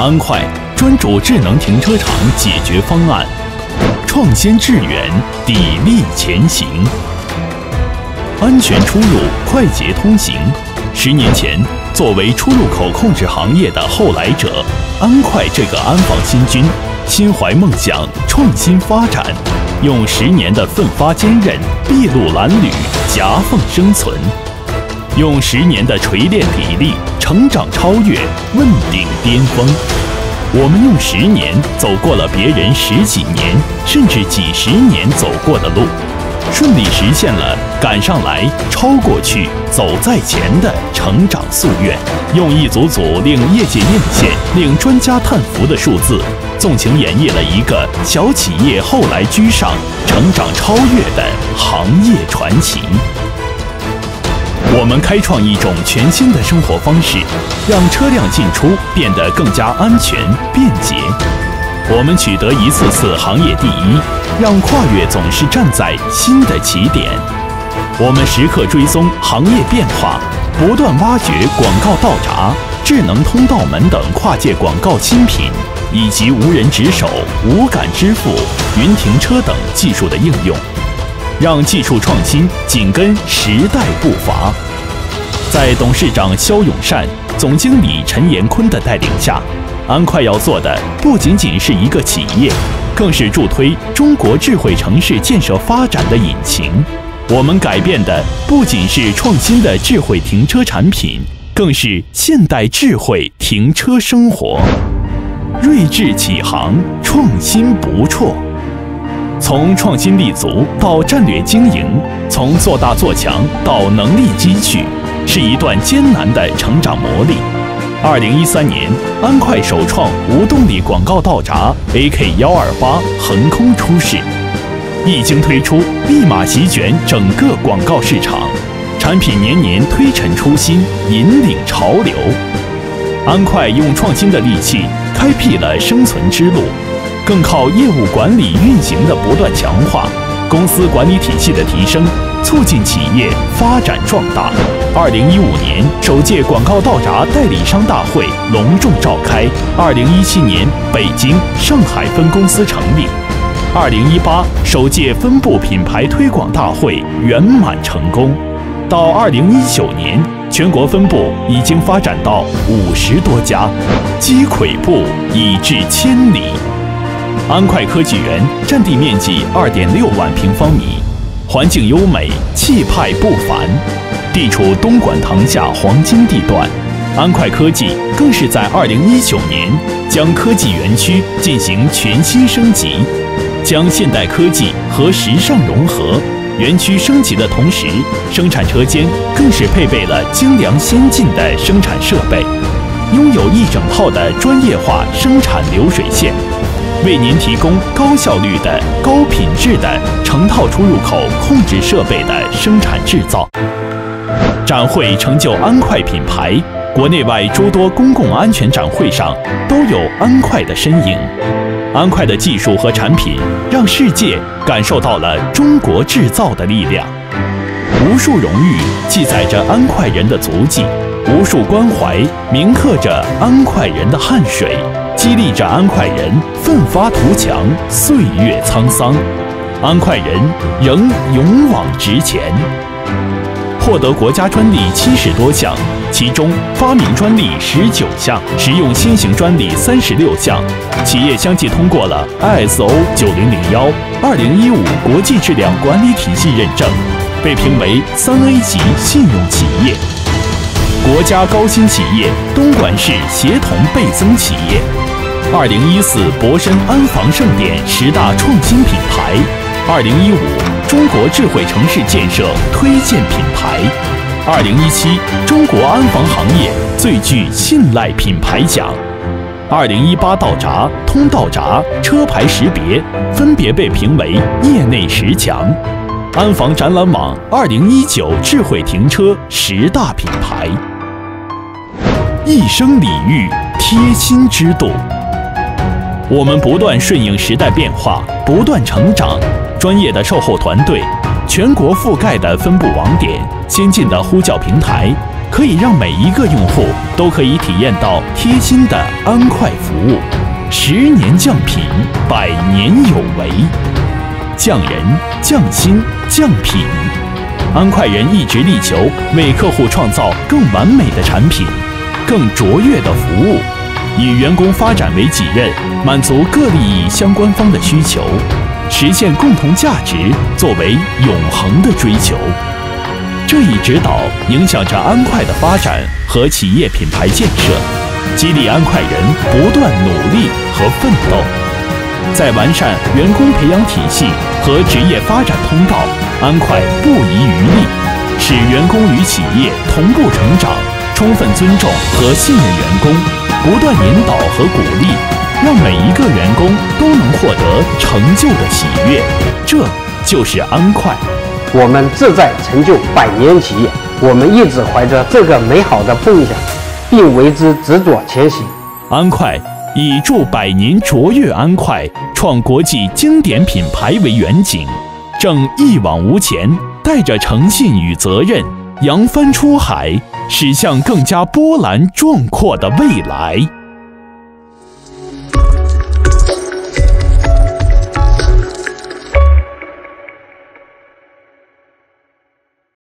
安快专注智能停车场解决方案，创新致远，砥砺前行。安全出入，快捷通行。10年前，作为出入口控制行业的后来者，安快这个安防新军，心怀梦想，创新发展，用10年的奋发坚韧，筚路蓝缕，夹缝生存。用10年的锤炼砥砺，成长超越，问鼎巅峰。我们用10年走过了别人10几年甚至几十年走过的路，顺利实现了赶上来、超过去、走在前的成长夙愿。用一组组令业界艳羡、令专家叹服的数字，纵情演绎了一个小企业后来居上、成长超越的行业传奇。我们开创一种全新的生活方式，让车辆进出变得更加安全便捷。我们取得一次次行业第一，让跨越总是站在新的起点。我们时刻追踪行业变化，不断挖掘广告道闸、智能通道门等跨界广告新品，以及无人值守、无感支付、云停车等技术的应用，让技术创新紧跟时代步伐。在董事长肖永善、总经理陈延坤的带领下，安快要做的不仅仅是一个企业，更是助推中国智慧城市建设发展的引擎。我们改变的不仅是创新的智慧停车产品，更是现代智慧停车生活。睿智启航，创新不辍。从创新立足到战略经营，从做大做强到能力积聚，是一段艰难的成长磨砺。2013年，安快首创无动力广告道闸 AK128 横空出世，一经推出，立马席卷整个广告市场，产品年年推陈出新，引领潮流。安快用创新的利器开辟了生存之路，更靠业务管理运行的不断强化，公司管理体系的提升，促进企业发展壮大。2015年，首届广告道闸代理商大会隆重召开。2017年，北京、上海分公司成立。2018首届分部品牌推广大会圆满成功。到2019年，全国分部已经发展到50多家，积跬步以至千里。安快科技园占地面积2.6万平方米，环境优美，气派不凡，地处东莞塘下黄金地段。安快科技更是在2019年将科技园区进行全新升级，将现代科技和时尚融合。园区升级的同时，生产车间更是配备了精良先进的生产设备，拥有一整套的专业化生产流水线，为您提供高效率的、高品质的成套出入口控制设备的生产制造。展会成就安快品牌，国内外诸多公共安全展会上都有安快的身影。安快的技术和产品让世界感受到了中国制造的力量。无数荣誉记载着安快人的足迹，无数关怀铭刻着安快人的汗水，激励着安快人奋发图强，岁月沧桑，安快人仍勇往直前。获得国家专利70多项，其中发明专利19项，实用新型专利36项，企业相继通过了 ISO 9001、2015国际质量管理体系认证，被评为3A 级信用企业，国家高新企业东莞市协同倍增企业，2014博申安防盛典10大创新品牌，2015中国智慧城市建设推荐品牌，2017中国安防行业最具信赖品牌奖，2018道闸、通道闸、车牌识别分别被评为业内10强。安防展览网2019智慧停车10大品牌。一生礼遇，贴心之度。我们不断顺应时代变化，不断成长。专业的售后团队，全国覆盖的分布网点，先进的呼叫平台， 可以让每一个用户都可以体验到贴心的安快服务，10年降品，100年有为，匠人、匠心、匠品。安快人一直力求为客户创造更完美的产品，更卓越的服务，以员工发展为己任，满足各利益相关方的需求，实现共同价值作为永恒的追求。这一指导影响着安快的发展和企业品牌建设，激励安快人不断努力和奋斗。在完善员工培养体系和职业发展通道，安快不遗余力，使员工与企业同步成长，充分尊重和信任员工，不断引导和鼓励，让每一个员工都能获得成就的喜悦。这就是安快。 我们志在成就100年企业，我们一直怀着这个美好的梦想，并为之执着前行。 安快以助100年卓越安快，创国际经典品牌为远景，正一往无前，带着诚信与责任，扬帆出海，驶向更加波澜壮阔的未来。